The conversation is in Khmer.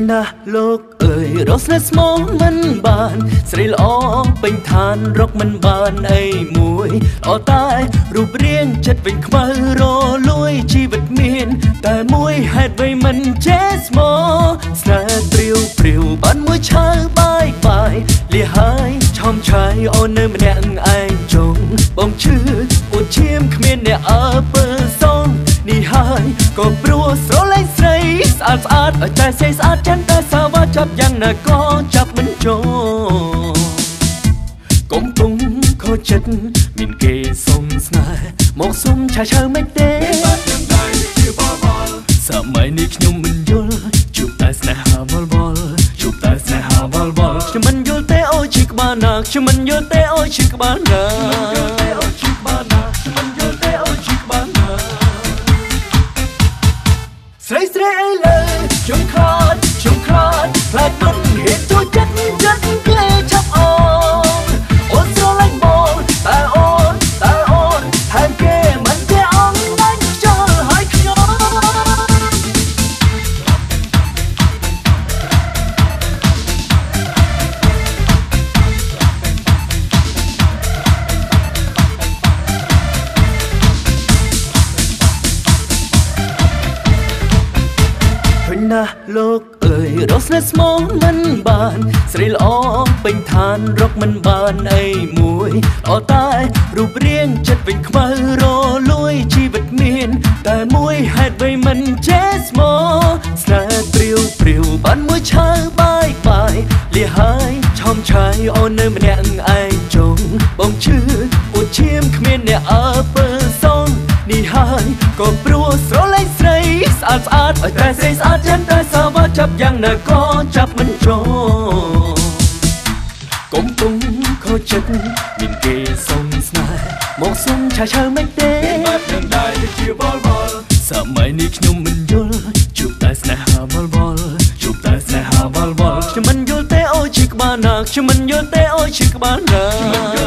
ណាស់លោកអើយរស់នៅស្មោះមិនបានស្រីល្អពេញឋានរកមិនបានអីមួយអត់តែរូបរាងចិត្តវិញខ្មៅរលួយជីវិតមានតែមួយហេតុអ្វីមិនចេះស្មោះស្នេហ៍ព្រាវបានមួយឆើបាយលះហើយឆំឆាយអូននៅម្នាក់ឯងចង់បងឈឺអួតឈាមគ្មានអ្នកអើពើសងនេះហើយក៏ព្រោះស្រឡាញ់ស្រីស្អាតឲ្យតែស្អាតចិនតែសាវ៉ាចាប់យ៉ាងណាក៏ចាប់មិនចូលកំពុងខូចចិត្តមានគេសុំស្នេហ៍មកសុំឆាឆើមិនទេសម័យនេះខ្ញុំមិនយល់ជួបតែស្នេហាវល់ជួបតែស្នេហាវល់ខ្ញុំមិនយល់ទេអូជីក្បាលណាខ្ញុំមិនយល់ទេអូជីក្បាលណាស្រីអីលើខ្ញុំខ្លាចខ្លាចមិនហេតុទូចិត្តក្លែឆាប់អូនស្រឡាញ់បងតែអូនថែមគេមិនចេះអងដាច់ចោលឲ្យខ្ញុំណាស់លោកអើយរស់នៅស្មោះមិនបានស្រីល្អពេញឋានរកមិនបានអីមួយអត់តែរូបរាងចិត្តវិញខ្មៅរលួយជីវិតមានតែមួយហេតុអ្វីមិនចេះស្មោះស្នេហ៍ព្រាវបានមួយឆើបាយលះហើយឆំឆាយអូននៅម្នាក់ឯងចង់បងឈឺអួតឈាមគ្មានអ្នកអើពើសងនេះហើយក៏ព្រោះស្រឡាញ់ស្រីស្អាតឲ្យតែស្រីស្អាតចិនតែសាវ៉ាចាប់យ៉ាងណាក៏ចាប់មិនចូលកំពុងខូចចិត្តមានគេសុំស្នេហ៍មកសុំឆាឆើមិនទេបាត់នឹងដែរជាវល់សម័យនេះខ្ញុំមិនយល់ជួបតែស្នេហាវល់ជួបតែស្នេហាវល់ខ្ញុំមិនយល់ទេអូជីក្បាលណាខ្ញុំមិនយល់ទេអូជីក្បាលណា